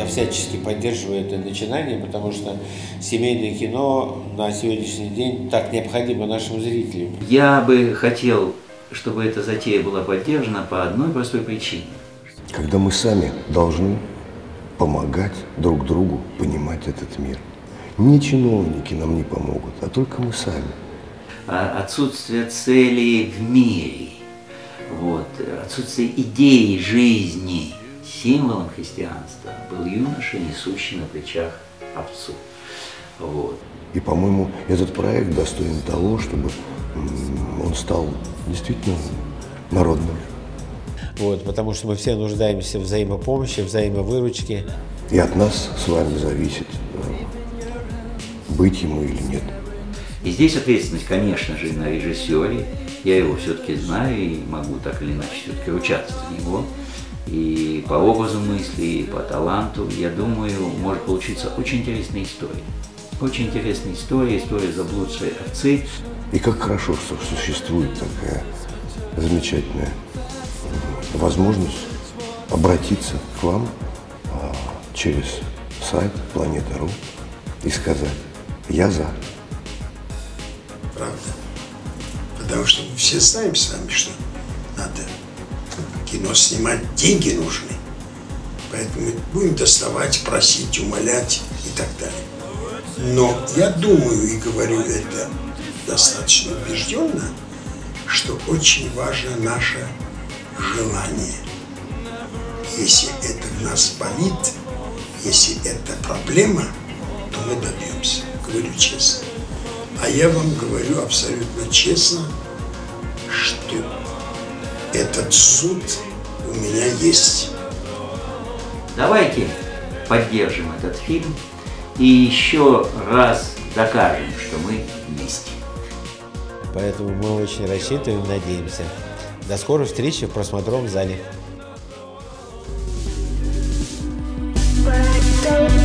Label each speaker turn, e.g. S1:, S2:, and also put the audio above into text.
S1: я всячески поддерживаю это начинание, потому что семейное кино на сегодняшний день так необходимо нашим зрителям.
S2: Я бы хотел, чтобы эта затея была поддержана по одной простой причине.
S3: Когда мы сами должны помогать друг другу понимать этот мир. Не чиновники нам не помогут, а только мы сами.
S2: Отсутствие цели в мире, вот, отсутствие идеи жизни. Символом христианства был юноша, несущий на плечах овцу. Вот.
S3: И, по-моему, этот проект достоин того, чтобы он стал действительно народным.
S1: Вот, потому что мы все нуждаемся в взаимопомощи, взаимовыручке.
S3: И от нас с вами зависит, быть ему или нет.
S2: И здесь ответственность, конечно же, на режиссере. Я его все-таки знаю и могу так или иначе все-таки ручаться за него. И по образу мысли, и по таланту, я думаю, может получиться очень интересная история. Очень интересная история, история заблудшей овцы.
S3: И как хорошо, что существует такая замечательная возможность обратиться к вам через сайт Планета.ру и сказать: я за.
S4: Правда. Потому что мы все знаем с вами, что надо кино снимать, деньги нужны. Поэтому будем доставать, просить, умолять и так далее. Но я думаю и говорю это достаточно убежденно, что очень важно наше желание. Если это в нас болит, если это проблема, то мы добьемся. Говорю честно. А я вам говорю абсолютно честно, что этот суд у меня есть.
S2: Давайте поддержим этот фильм и еще раз докажем, что мы вместе.
S1: Поэтому мы очень рассчитываем, надеемся. До скорой встречи в просмотровом зале.